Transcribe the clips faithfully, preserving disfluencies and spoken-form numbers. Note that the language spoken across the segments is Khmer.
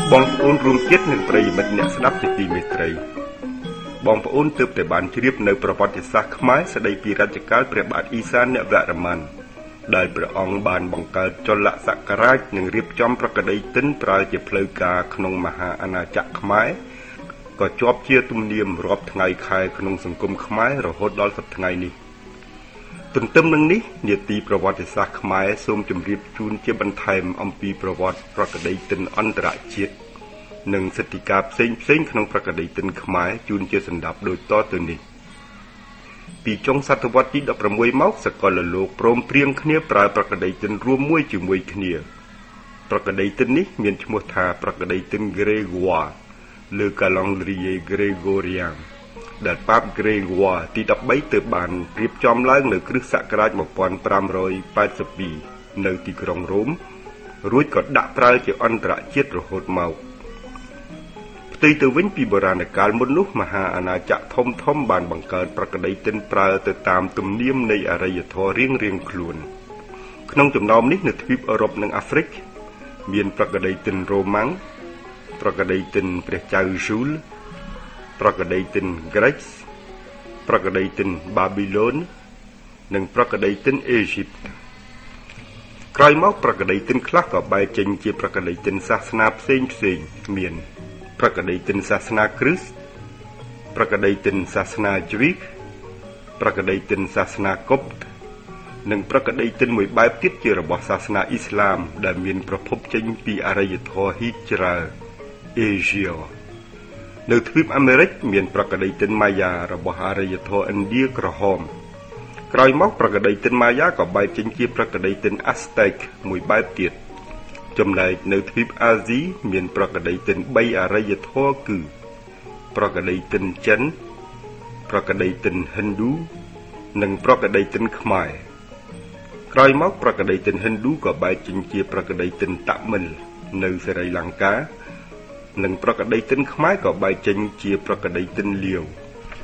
បងប្អូនរួមជាតិនិងប្រិយមិត្តអ្នកស្ដាប់ជាទីមេត្រីបងប្អូនទើបតែបានជ្រាបនៅប្រវត្តិសាស្ត្រខ្មែរស្ដីពីរជ្ជកាលព្រះបាទអ៊ីសានវរ្ម័នដែលព្រះអង្គបានបង្កើតចលសក្រាចនិងរៀបចំប្រក្តីទិនប្រើជាផ្លូវការក្នុងមហាអាណាចក្រខ្មែរក៏ជាប់ជាទំនៀមរាប់ថ្ងៃខែក្នុងសង្គមខ្មែររហូតដល់សព្វថ្ងៃនេះទន្ទឹមនឹងនេះនាទីប្រវត្តិសាស្ត្រខ្មែរសូមជម្រាបជូនជាបន្ថែមអំពីប្រវត្តិប្រក្តីទិនអន្តរជាតិនិងសិទ្ធិការផ្សេងផ្សេងក្នុងប្រក្តីទិនខ្មែរជូនជាសន្តាប់ដូចតទៅនេះពីចុងសតវត្សទីដប់ប្រាំមួយមកសកលលោកព្រមព្រៀងគ្នាប្រើប្រក្តីទិនរួមមួយជាមួយគ្នាប្រក្តីទិននេះមានឈ្មោះថាប្រក្តីទិន Grégoire លើ calendrier grégorien ដែលប៉ាប Grégoire ទីដប់បីទើបបានរៀបចំឡើងនៅគ្រិស្តសករាជmột nghìn năm trăm tám mươi haiនៅទីក្រុងរ៉ូមរួចក៏ដាក់ប្រើជាអន្តរជាតិរហូតមកផ្ទុយទៅវិញពីបុរាណកាលមុននោះមហាអាណាចក្រធំធំបានបង្កើតប្រក្តីទិនប្រើទៅតាមទំនៀមនៃអរិយធម៌រៀងរៀងខ្លួនក្នុងចំណោមនេះនៅទ្វីបអឺរ៉ុបនិងអាហ្វ្រិកមានប្រក្តីទិនរ៉ូម៉ាំងប្រក្តីទិនព្រះចៅយូលប្រក្តីទិនក្រិចប្រក្តីទិនបាប៊ីឡូននិងប្រក្តីទិនអេស៊ីបក្រោយមកប្រក្តីទិនខ្លះក៏បែកចេញជាប្រក្តីទិនសាសនាផ្សេងផ្សេងមានប្រក្តីទិនសាសនាគ្រីស្ទប្រក្តីទិនសាសនាជ្រីកប្រក្តីទិនសាសនាកុបនិងប្រក្តីទិនមួយបែបទៀតជារបស់សាសនាអ៊ីស្លាមដែលមានប្រភពចេញពីអរិយធម៌ហ៊ីច្រាអេស៊ីយ៉នៅទ្វីបអាមេរិកមានប្រក្តីទិនម៉ាយ៉ារបស់អរិយធម៌ឥណ្ឌាក្រហមក្រោយមកប្រក្តីទិនម៉ាយ៉ាក៏បែកចេញជាប្រក្តីទិនអាស្តេកមួយបែបទៀតចំណែកនៅទ្វីបអាស៊ីមានប្រក្តីទិនបីអរិយធម៌គឺប្រក្តីទិនចិនប្រក្តីទិនហិណ្ឌូនិងប្រក្តីទិនខ្មែរក្រោយមកប្រក្តីទិនហិណ្ឌូក៏បែកចេញជាប្រក្តីទិនតាមិលនៅសេរីលង្កានិងប្រក្តីទិនខ្មែរក៏បែកចេញជាប្រក្តីទិនលាវ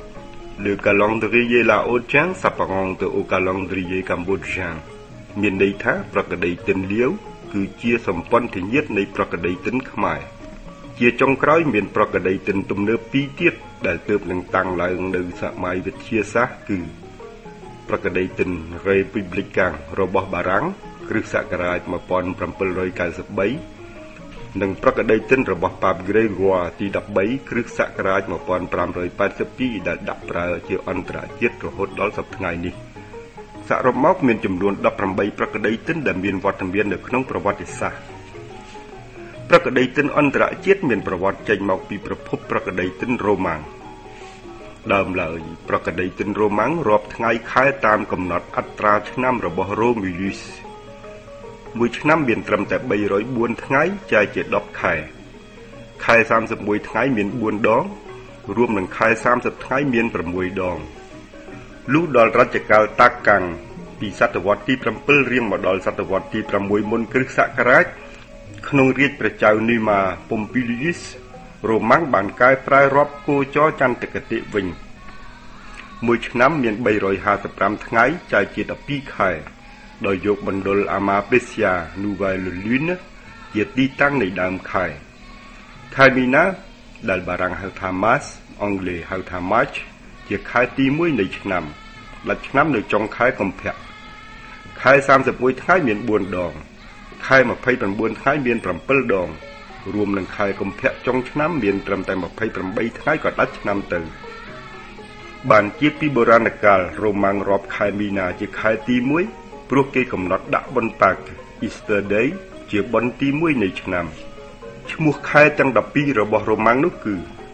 Le calendrier laotien s'apparente au calendrier cambodgien មានន័យថាប្រក្តីទិនលាវគឺជាសម្ព័ន្ធញាតិនៃប្រក្តីទិនខ្មែរជាចុងក្រោយមានប្រក្តីទិនទំនើបពីរទៀតដែលទើបនឹងតាំងឡើងនៅសម័យវិទ្យាសាស្ត្រគឺប្រក្តីទិន Républicain របស់បារាំងគ្រិស្តសករាជmột nghìn bảy trăm chín mươi baនិងប្រក្តីទិនរបស់ប៉ាប Grégoire ទីដប់បីគ្រិស្តសករាជmột nghìn năm trăm tám mươi haiដែលដាក់ប្រើជាអន្តរជាតិរហូតដល់សព្វថ្ងៃនេះសរុបមកមានចំនួនដប់ប្រាំបីប្រក្តីទិនដែលមានវត្តមាននៅក្នុងប្រវត្តិសាស្ត្រប្រក្តីទិនអន្តរជាតិមានប្រវត្តិចេញមកពីប្រភពប្រក្តីទិនរ៉ូម៉ាំងដើមឡើយប្រក្តីទិនរ៉ូម៉ាំងរាប់ថ្ងៃខែតាមកំណត់អត្រាឆ្នាំរបស់រ៉ូមីលូសមួយឆ្នាំមានត្រឹមតែបីរយបួនថ្ងៃចែកជាដប់ខែខែសាមសិបមួយថ្ងៃមានបួនដងរួមនឹងខែសាមសិបថ្ងៃមានប្រាំមួយដងលុះដល់រជ្ជកាលតាកាំងពីសតវត្សទី7រៀងមកដល់សតវត្សទី6មុនគ្រិស្តសករាជក្នុងរាជ្យព្រះចៅនីម៉ាប៉ុមពីលីយូសរ៉ូម៉ាំងបានកែប្រែរាប់គោចរចន្ទគតិវិញមួយឆ្នាំមានបីរយห้าสิบห้าថ្ងៃចែកជាដប់ពីរខែដោយយកមណ្ឌលអាម៉ាពេសយ៉ា Nouvelle Lune ជាទីតាំងនៃដើមខែខែមីនាដែលបារាំងហៅថា Mars អង់គ្លេសហៅថា March ជាខែទីមួយនៃឆ្នាំដាច់ឆ្នាំនៅចុងខែកុម្ភៈខែសាមសិបមួយថ្ងៃមានបួនដងខែម្ភៃប្រាំបួនថ្ងៃមានប្រាំពីរដងរួមនឹងខែកុម្ភៈចុងឆ្នាំមានត្រឹមតែម្ភៃប្រាំបីថ្ងៃក៏ដាច់ឆ្នាំទៅបានជាពីបុរាណកាលរ៉ូម៉ាំងរាប់ខែមីនាជាខែទីមួយព្រោះគេកំណត់ដាក់បុណ្យប៉ាក Easter Day ជាបុណ្យទីមួយនៃឆ្នាំឈ្មោះខែទាំងដប់ពីររបស់រ៉ូម៉ាំងនោះគឺ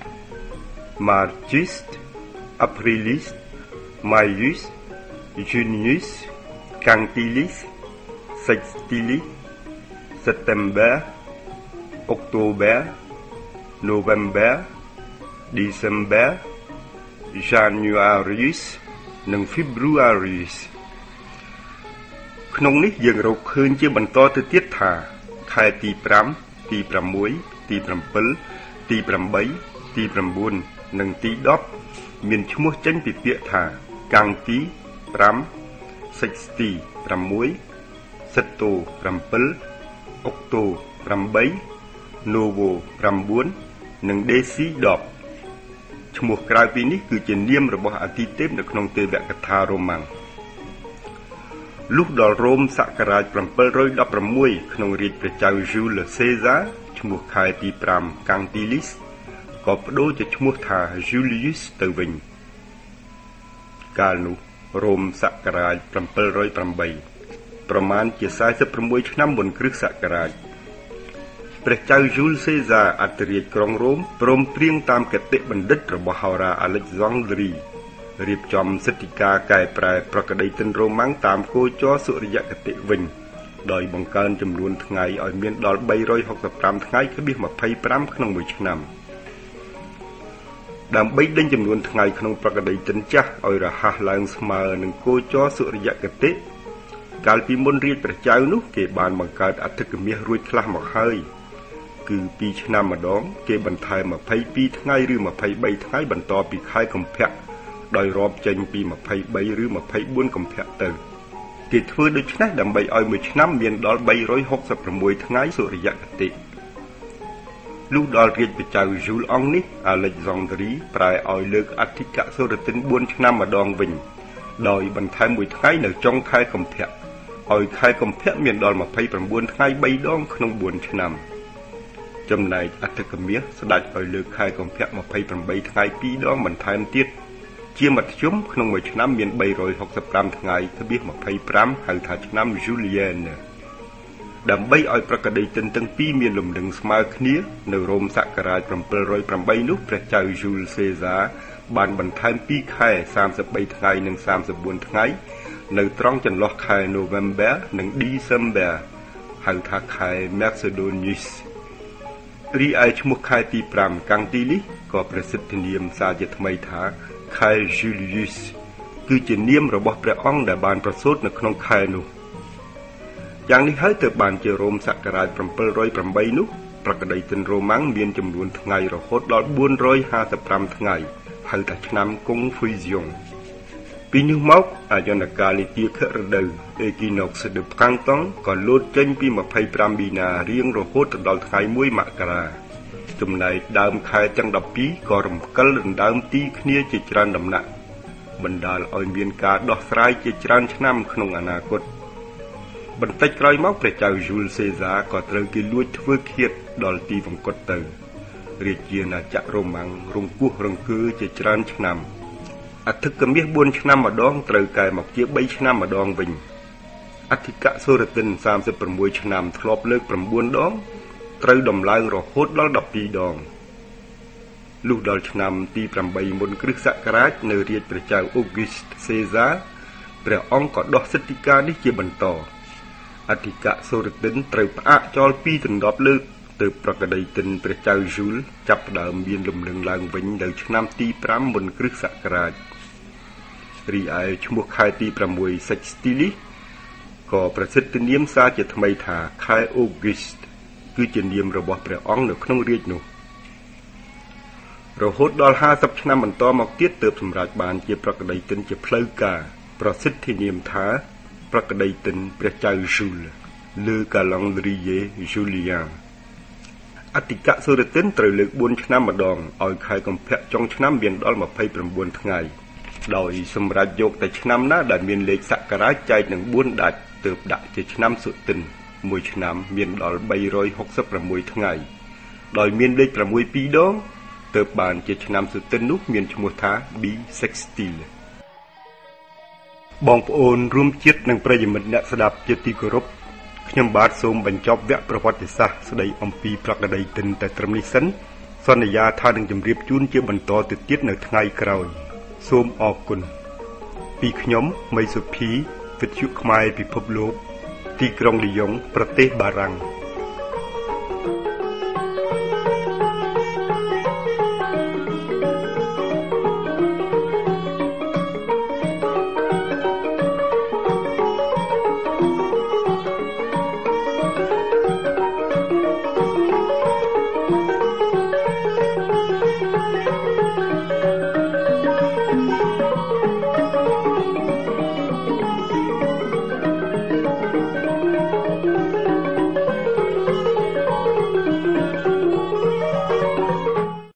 Marchis Aprilis Maius Junius Quintilis Sextilis September October November December Januarius និង Februariusក្នុងនេះយើងរកឃើញជាបន្តទៅទៀតថាខែទីប្រាំទីប្រាំមួយទីប្រាំពីរទីប្រាំបីទីប្រាំបួននិងទីដប់មានឈ្មោះចេញពីពាក្យថាកាំងទីប្រាំ Sexti ប្រាំមួយ Septo ប្រាំពីរ Octo ប្រាំបី Novo 9 និង Desi 10ឈ្មោះក្រៅពីនេះគឺជានាមរបស់អាទិទេពនៅក្នុងទេវកថារ៉ូម៉ាំងលុះដល់រ៉ូមសករាជbảy một sáuក្នុងរាជព្រះចៅ Jules Caesar ឈ្មោះខែទីfive Cantilis ក៏ប្ដូរជាឈ្មោះថា Julius ទៅវិញកាលនោះរ៉ូមសករាជbảy oh eightប្រមាណជាforty-sixឆ្នាំមុនគ្រិស្តសករាជព្រះចៅ Jules Caesar អធិរាជក្រុងរ៉ូមព្រមព្រៀងតាមគតិបណ្ឌិតរបស់ហោរា Alexandri រៀបចំសិទ្ធិការកែប្រែប្រក្តីទិនរ៉ូម៉ាំងតាមគោចរសុរិយគតិវិញដោយបង្កើនចំនួនថ្ងៃឲ្យមានដល់three hundred sixty-fiveថ្ងៃក្បៀសtwenty-fiveក្នុងមួយឆ្នាំដើម្បីដេញចំនួនថ្ងៃក្នុងប្រក្តីទិនចាស់ឲ្យរហ័សឡើងស្មើនឹងគោចរសុរិយគតិកាលពីមុនរាជព្រះចៅនោះគេបានបង្កើតអធិកមាសរួចខ្លះមកហើយគឺtwoឆ្នាំម្ដងគេបន្ថែមtwenty-twoថ្ងៃឬtwenty-threeថ្ងៃបន្តពីខែកុម្ភៈដោយរាប់ចេញពីtwenty-threeឬtwenty-fourកុម្ភៈទៅគេធ្វើដូច្នេះដើម្បីឲ្យមួយឆ្នាំមានដល់three hundred sixty-sixថ្ងៃសុរិយគតិលុះដល់រាជព្រះចៅ Jules អង្គនេះ Alexandri ប្រែឲ្យលើកអធិកសុរទិនfourឆ្នាំម្ដងវិញដោយបន្ថែមមួយថ្ងៃនៅចុងខែកុម្ភៈឲ្យខែកុម្ភៈមានដល់twenty-nineថ្ងៃthreeដងក្នុងfourឆ្នាំចំណែកអធិកមាសស្ដេចឲ្យលើកខែកុម្ភៈtwenty-eightថ្ងៃtwoដងបន្ថែមទៀតជាមធ្យមក្នុងមួយឆ្នាំមានthree hundred sixty-fiveថ្ងៃក្បៀសtwenty-fiveហៅថាឆ្នាំ Julian ដើម្បីឲ្យប្រក្តីទិនទាំងពីរមានលំនឹងស្មើគ្នានៅរ៉ូមសករាជseven oh eightនោះព្រះចៅ Jules Caesar បានបន្ថែមtwoខែthirty-threeថ្ងៃនិងthirty-fourថ្ងៃនៅត្រង់ចន្លោះខែ November និង December ហៅថាខែ Macedonius រីឯឈ្មោះខែទីfive Cantilis ក៏ប្រសិទ្ធនាមសារជាថ្មីថាខែ Julius គឺជានាមរបស់ព្រះអង្គដែលបានប្រសូតនៅក្នុងខែនោះយ៉ាងនេះហើយទើបបានជារ៉ូមសករាជseven oh eightនោះប្រក្តីទិនរ៉ូម៉ាំងមានចំនួនថ្ងៃរហូតដល់four hundred fifty-fiveថ្ងៃហៅថាឆ្នាំ Confusion ពីនោះមកអាយនកាលនីតិខរដូវ Equinox de Printemps ក៏លោតចេញពីtwenty-fiveមីនារៀងរហូតដល់ថ្ងៃoneមករាចំណែកដើមខែទាំងtwelveក៏រំកិលដណ្ដើមទីគ្នាជាច្រើនដំណាក់បណ្ដាលឲ្យមានការដោះស្រាយជាច្រើនឆ្នាំក្នុងអនាគតបន្តិចក្រោយមកព្រះចៅ Jules Caesar ក៏ត្រូវគេលួចធ្វើឃាតដល់ទីវង្គតទៅរាជាណាចក្ររ៉ូម៉ាំងរង្គោះរង្គើជាច្រើនឆ្នាំអធិកមាសfourឆ្នាំម្ដងត្រូវកែមកជាthreeឆ្នាំម្ដងវិញអធិកសុរទិនthirty-sixឆ្នាំធ្លាប់លើកnineដងត្រូវដំឡើងរហូតដល់twelveដងលុះដល់ឆ្នាំទីeightមុនគ្រិស្តសករាជនៅរាជព្រះចៅ August Caesar ព្រះអង្គក៏ដោះសិទ្ធិការនេះជាបន្តអធិកសុរទិនត្រូវផ្អាកចោលពីដណ្ដប់លើកទើបប្រក្តីទិនព្រះចៅ Jules ចាប់ផ្ដើមមានលំនឹងឡើងវិញនៅឆ្នាំទីfiveមុនគ្រិស្តសករាជរីឯឈ្មោះខែទីsix Sextilis ក៏ប្រសិទ្ធនាមសារជាថ្មីថាខែ August គឺជានាមរបស់ព្រះអង្គនៅក្នុងរាជនោះរហូតដល់fiftyឆ្នាំបន្តមកទៀតទើបសម្រេចបានជាប្រក្តីទិនជាផ្លូវការប្រសិទ្ធនាមថាប្រក្តីទិនព្រះចៅ Jules Le Calendrier Julien អធិកសុរទិនត្រូវលើកfourឆ្នាំម្ដងឲ្យខែកុម្ភៈចុងឆ្នាំមានដល់twenty-nineថ្ងៃដោយសម្រាប់យកតែឆ្នាំណាដែលមានលេខសករាជចែកនឹងfourដាច់ទើបដាក់ជាឆ្នាំសុទិនមួយឆ្នាំមានដល់three hundred sixty-sixថ្ងៃដោយមានលេខsixពីរដងទើបបានជាឆ្នាំសុទិននោះមានឈ្មោះថា Bissextile បងប្អូនរួមជាតិនិងប្រិយមិត្តអ្នកស្ដាប់ជាទីគោរពខ្ញុំបាទសូមបញ្ចប់វគ្គប្រវត្តិសាស្ត្រស្ដីអំពីប្រក្តីទិនតែត្រឹមនេះសិនសន្យាថានឹងជម្រាបជូនជាបន្តទៅទៀតនៅថ្ងៃក្រោយសូមអរគុណពីខ្ញុំមីសុភីវិទ្យុខ្មែរពិភពលោកទីក្រុងលីយ៉ុងប្រទេសបារាំង